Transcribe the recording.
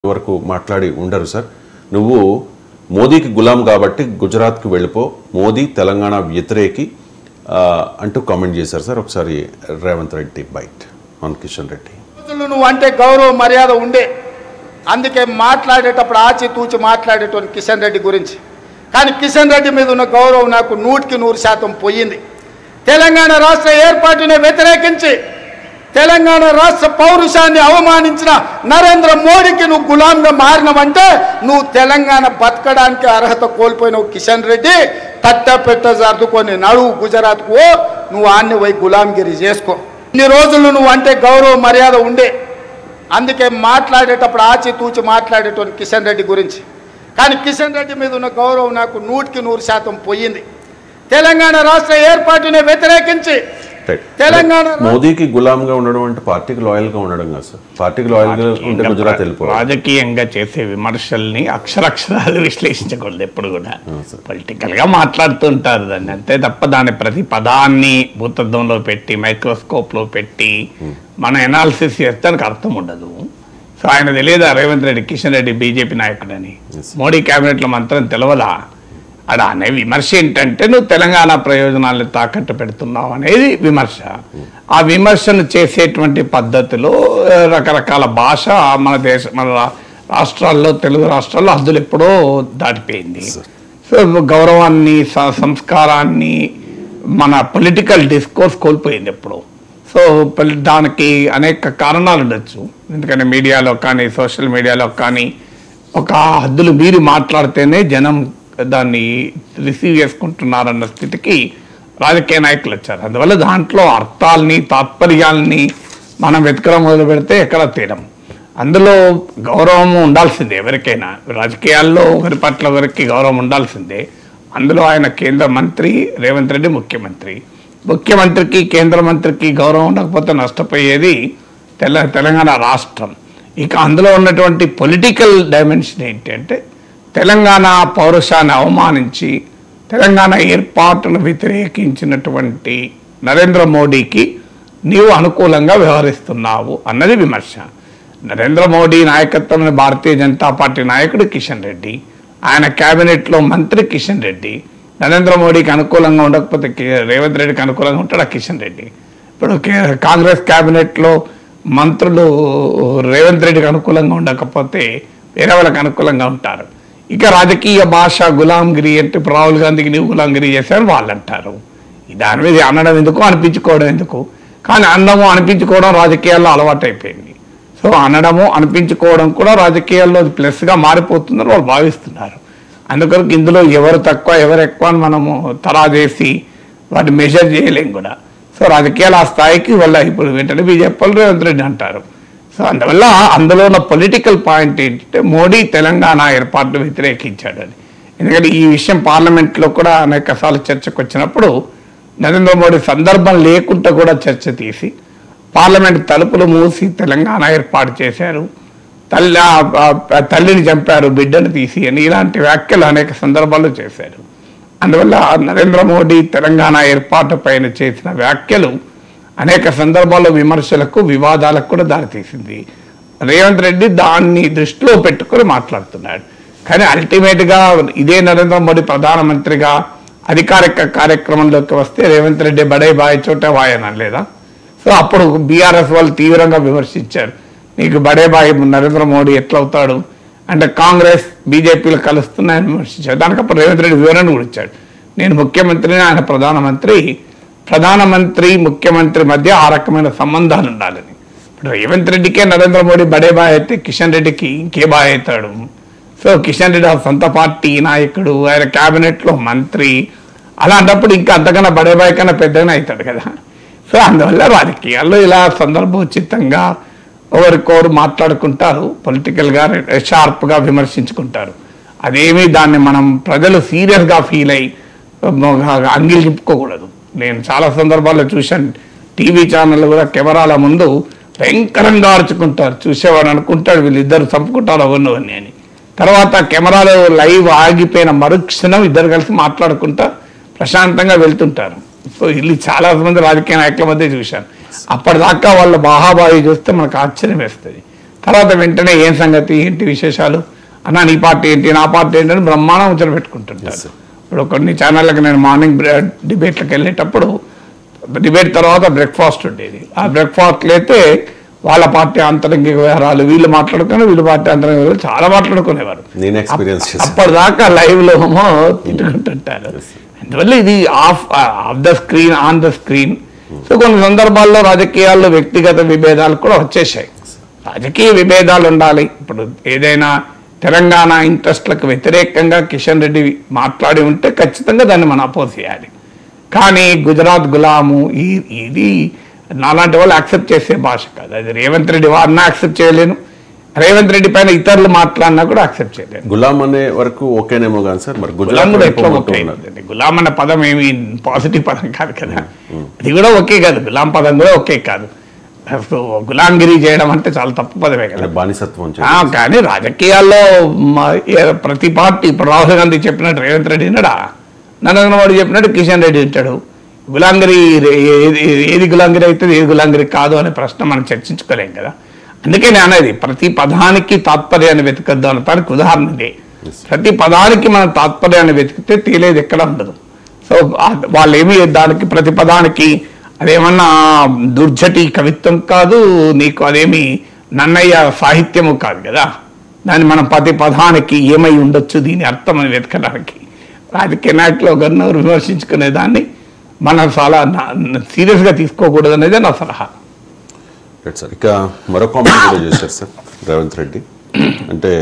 వరకు మాట్లాడి ఉండరు సార్. నువ్వు మోదీకి గులాం కాబట్టి గుజరాత్కి వెళ్ళిపో, మోదీ తెలంగాణ వ్యతిరేకి అంటూ కామెంట్ చేశారు సార్. ఒకసారి రేవంత్ రెడ్డి బైట్ ఆన్ కిషన్ రెడ్డి. నువ్వు అంటే గౌరవ మర్యాద ఉండే, అందుకే మాట్లాడేటప్పుడు ఆచితూచి మాట్లాడేటువంటి కిషన్ రెడ్డి గురించి. కానీ కిషన్ రెడ్డి మీద ఉన్న గౌరవం నాకు 100% పోయింది. తెలంగాణ రాష్ట్ర ఏర్పాటుని వ్యతిరేకించి తెలంగాణ రాష్ట్ర పౌరుషాన్ని అవమానించిన నరేంద్ర మోడీకి నువ్వు గులాంగా మారినవంటే నువ్వు తెలంగాణ బతకడానికి అర్హత కోల్పోయినవు. కిషన్ రెడ్డి తట్టపెట్ట సర్దుకొని నడువు గుజరాత్కు, నువ్వు ఆన్ని పోయి గులాంగిరి చేసుకో. ఇన్ని రోజులు నువ్వు అంటే గౌరవ మర్యాద ఉండే, అందుకే మాట్లాడేటప్పుడు ఆచితూచి మాట్లాడేటువంటి కిషన్ రెడ్డి గురించి. కానీ కిషన్ రెడ్డి మీద ఉన్న గౌరవం నాకు 100% పోయింది. తెలంగాణ రాష్ట్ర ఏర్పాటుని వ్యతిరేకించి తెలంగాణ మోదీకి గులాంగా ఉండడం అంటే పార్టీకి లాయల్ గా ఉండడం కాదు సార్. పార్టీకి లాయల్ గా ఉంటే గుజరాత్ వెళ్ళిపోవాలి. రాజకీయంగా చేసే విమర్శల్ని అక్షరాలు విశ్లేషించకూడదు. ఎప్పుడు కూడా పొలిటికల్ గా మాట్లాడుతుంటారు దాన్ని, అంతే తప్ప దాని ప్రతి పదాన్ని భూతద్దంలో పెట్టి మైక్రోస్కోప్ లో పెట్టి మన ఎనాలిసిస్ చేస్తే దానికి అర్థం ఉండదు. సో ఆయన తెలియదా రేవంత్ రెడ్డి కిషన్ రెడ్డి బీజేపీ నాయకుడని? మోడీ క్యాబినెట్ లో మంత్రం తెలవదా? అలా అనే విమర్శ ఏంటంటే నువ్వు తెలంగాణ ప్రయోజనాలను తాకట్టు పెడుతున్నావు అనేది విమర్శ. ఆ విమర్శను చేసేటువంటి పద్ధతిలో రకరకాల భాష మన రాష్ట్రాల్లో, తెలుగు రాష్ట్రాల్లో హద్దులు ఎప్పుడో దాటిపోయింది. సో గౌరవాన్ని, సంస్కారాన్ని, మన పొలిటికల్ డిస్కోర్స్ కోల్పోయింది ఎప్పుడో. సో దానికి అనేక కారణాలు ఉండొచ్చు. ఎందుకంటే మీడియాలో కానీ, సోషల్ మీడియాలో కానీ ఒక హద్దులు మీరి మాట్లాడితేనే జనం దాన్ని రిసీవ్ చేసుకుంటున్నారన్న స్థితికి రాజకీయ నాయకులు వచ్చారు. అందువల్ల దాంట్లో అర్థాలని, తాత్పర్యాలని మనం వెతకడం మొదలు పెడితే ఎక్కడ తీయడం. అందులో గౌరవం ఉండాల్సిందే ఎవరికైనా. రాజకీయాల్లో ఒకరి పట్ల ఒకరికి గౌరవం ఉండాల్సిందే. అందులో ఆయన కేంద్ర మంత్రి, రేవంత్ రెడ్డి ముఖ్యమంత్రికి కేంద్ర మంత్రికి గౌరవం ఉండకపోతే నష్టపోయేది తెలంగాణ రాష్ట్రం. ఇక అందులో ఉన్నటువంటి పొలిటికల్ డైమెన్షన్ ఏంటి అంటే తెలంగాణ పౌరుషాన్ని అవమానించి తెలంగాణ ఏర్పాటును వ్యతిరేకించినటువంటి నరేంద్ర మోడీకి నీవు అనుకూలంగా వ్యవహరిస్తున్నావు అన్నది విమర్శ. నరేంద్ర మోడీ నాయకత్వంలో భారతీయ జనతా పార్టీ నాయకుడు కిషన్ రెడ్డి, ఆయన క్యాబినెట్లో మంత్రి కిషన్ రెడ్డి. నరేంద్ర మోడీకి అనుకూలంగా ఉండకపోతే రేవంత్ రెడ్డికి అనుకూలంగా ఉంటాడు కిషన్ రెడ్డి. ఇప్పుడు కాంగ్రెస్ క్యాబినెట్లో మంత్రులు రేవంత్ రెడ్డికి అనుకూలంగా ఉండకపోతే వేరే వాళ్ళకి అనుకూలంగా ఉంటారు. ఇక రాజకీయ భాష గులాంగిరి అంటే ఇప్పుడు రాహుల్ గాంధీకి నీవు గులాంగిరి చేశారని వాళ్ళు అంటారు. దాని మీద అనడం ఎందుకు, అనిపించుకోవడం ఎందుకు? కానీ అనడము అనిపించుకోవడం రాజకీయాల్లో అలవాటు అయిపోయింది. సో అనడము అనిపించుకోవడం కూడా రాజకీయాల్లో ప్లస్గా మారిపోతుందని వాళ్ళు భావిస్తున్నారు. అందుకొరకు ఇందులో ఎవరు తక్కువ ఎవరు ఎక్కువ అని మనము తరాదేసి వాటిని మెజర్ చేయలేం కూడా. సో రాజకీయాలు ఆ స్థాయికి వాళ్ళ ఇప్పుడు వెంటనే బీజేపీ వాళ్ళు రేవంత్ రెడ్డి అంటారు. సో అందువల్ల అందులో ఉన్న పొలిటికల్ పాయింట్ ఏంటంటే మోడీ తెలంగాణ ఏర్పాటును వ్యతిరేకించాడని. ఎందుకంటే ఈ విషయం పార్లమెంట్లో కూడా అనేక సార్లు చర్చకు వచ్చినప్పుడు నరేంద్ర మోడీ సందర్భం లేకుండా కూడా చర్చ తీసి పార్లమెంట్ తలుపులు మూసి తెలంగాణ ఏర్పాటు చేశారు, తల్లిని చంపారు, బిడ్డను తీసి అని ఇలాంటి వ్యాఖ్యలు అనేక సందర్భాల్లో చేశారు. అందువల్ల నరేంద్ర మోడీ తెలంగాణ ఏర్పాటు పైన చేసిన వ్యాఖ్యలు అనేక సందర్భాల్లో విమర్శలకు, వివాదాలకు కూడా దారితీసింది. రేవంత్ రెడ్డి దాన్ని దృష్టిలో పెట్టుకొని మాట్లాడుతున్నాడు. కానీ అల్టిమేట్గా ఇదే నరేంద్ర మోడీ ప్రధానమంత్రిగా అధికారిక కార్యక్రమంలోకి వస్తే రేవంత్ రెడ్డి బడే బాయ్ చోట వాయ్ అని అనలేదా? సో అప్పుడు బీఆర్ఎస్ వాళ్ళు తీవ్రంగా విమర్శించారు, నీకు బడే బాయ్ నరేంద్ర మోడీ ఎట్లవుతాడు అంటే కాంగ్రెస్ బీజేపీలు కలుస్తున్నాయని విమర్శించారు. దానికి అప్పుడు రేవంత్ రెడ్డి వివరణ కూడా ఇచ్చాడు, నేను ముఖ్యమంత్రిని, ఆయన ప్రధానమంత్రి ముఖ్యమంత్రి మధ్య ఆ రకమైన సంబంధాలు ఉండాలని. ఇప్పుడు రేవంత్ రెడ్డికే నరేంద్ర మోడీ బడే బాయ్ అయితే కిషన్ రెడ్డికి ఇంకే బాయ్ అవుతాడు? సో కిషన్ రెడ్డి సొంత పార్టీ నాయకుడు, ఆయన క్యాబినెట్లో మంత్రి, అలాంటప్పుడు ఇంకా అంతకన్నా బడే బాయ్ కన్నా పెద్దగానే అవుతాడు కదా. సో అందువల్ల రాజకీయాల్లో ఇలా సందర్భోచితంగా ఒకరికొకరు మాట్లాడుకుంటారు, పొలిటికల్గా షార్ప్గా విమర్శించుకుంటారు. అదేమీ దాన్ని మనం ప్రజలు సీరియస్గా ఫీల్ అయ్యి అంగిలి చెప్పుకోకూడదు. నేను చాలా సందర్భాల్లో చూశాను, టీవీ ఛానళ్ళు కూడా కెమెరాల ముందు భయంకరంగా అరుచుకుంటారు. చూసేవాడు అనుకుంటాడు వీళ్ళిద్దరు చంపుకుంటారు అవన్నీ అని. తర్వాత కెమెరాలో లైవ్ ఆగిపోయిన మరుక్షణం ఇద్దరు కలిసి మాట్లాడుకుంటా ప్రశాంతంగా వెళ్తుంటారు. సో ఇది చాలా మంది రాజకీయ నాయకుల మధ్య చూశాను. అప్పటిదాకా వాళ్ళ బాహాబాయి చూస్తే మనకు ఆశ్చర్యం వేస్తుంది. తర్వాత వెంటనే ఏం సంగతి, ఏంటి విశేషాలు, అన్న నీ పార్టీ ఏంటి, నా పార్టీ ఏంటి అని బ్రహ్మాండం ముచ్చట పెట్టుకుంటుంటారు. ఇప్పుడు కొన్ని ఛానళ్ళకి నేను మార్నింగ్ డిబేట్లకు వెళ్ళేటప్పుడు డిబేట్ తర్వాత బ్రేక్ఫాస్ట్ ఉండేది. ఆ బ్రేక్ఫాస్ట్లో అయితే వాళ్ళ పార్టీ ఆంతరంగిక వ్యవహారాలు వీళ్ళు మాట్లాడుకుని, వీళ్ళ పార్టీ ఆంతరంగిక వ్యవహారాలు చాలా మాట్లాడుకునేవారు. అప్పటిదాకా లైవ్లో తిట్టుకుంటుంటారు. అందువల్ల ఇది off the screen, on the screen. So కొన్ని సందర్భాల్లో రాజకీయాల్లో వ్యక్తిగత విభేదాలు కూడా వచ్చేసాయి. రాజకీయ విభేదాలు ఉండాలి. ఇప్పుడు ఏదైనా తెలంగాణ ఇంట్రెస్ట్లకు వ్యతిరేకంగా కిషన్ రెడ్డి మాట్లాడి ఉంటే ఖచ్చితంగా దాన్ని మనం అపోజ్ చేయాలి. కానీ గుజరాత్ గులాము ఇది నాలాంటి వాళ్ళు యాక్సెప్ట్ చేసే భాష కాదు. అది రేవంత్ రెడ్డి వారిని యాక్సెప్ట్ చేయలేను, రేవంత్ రెడ్డి పైన ఇతరులు మాట్లాడినా కూడా యాక్సెప్ట్ చేయలేను. గులాం అనే వరకు ఓకేనేమో కానీ సార్, మరి గులాం కూడా ఎట్లా ఓకే అయిందండి? గులాం అనే పదం ఏమి పాజిటివ్ పదం కాదు కదా, అది కూడా ఓకే కాదు. గులాం పదం కూడా ఓకే కాదు. గులాంగిరి చేయడం అంటే చాలా తప్పు పదమే కదా, బానిసత్వం. కానీ రాజకీయాల్లో ప్రతి పార్టీ, ఇప్పుడు రాహుల్ గాంధీ చెప్పినట్టు రేవంత్ రెడ్డి విన్నాడా, నరేంద్ర మోడీ చెప్పినట్టు కిషన్ రెడ్డి వింటాడు. గులాంగిరి ఏది గులాంగిరి అవుతుంది, ఏది గులాంగిరి కాదు అనే ప్రశ్న మనం చర్చించుకోలేం కదా. అందుకే నేను అనేది ప్రతి పదానికి తాత్పర్యాన్ని వెతకద్దు అనటానికి ఉదాహరణ ఇదే. ప్రతి పదానికి మనం తాత్పర్యాన్ని వెతికితే తేలేది ఎక్కడ ఉండదు. సో వాళ్ళు ఏమి దానికి ప్రతి పదానికి అదేమన్నా దుర్జటి కవిత్వం కాదు, నీకు అదేమి నన్నయ్య సాహిత్యము కాదు కదా. దాన్ని మనం ప్రతి పదానికి ఏమై ఉండొచ్చు దీని అర్థం అని వెతకడానికి రాజకీయ నాయకులు ఒకరినొకరు విమర్శించుకునే దాన్ని మనం చాలా సీరియస్గా తీసుకోకూడదు అనేది నా సలహా. సార్ ఇక మరో కామెంట్ కూడా చేశారు సార్ రేవంత్ రెడ్డి. అంటే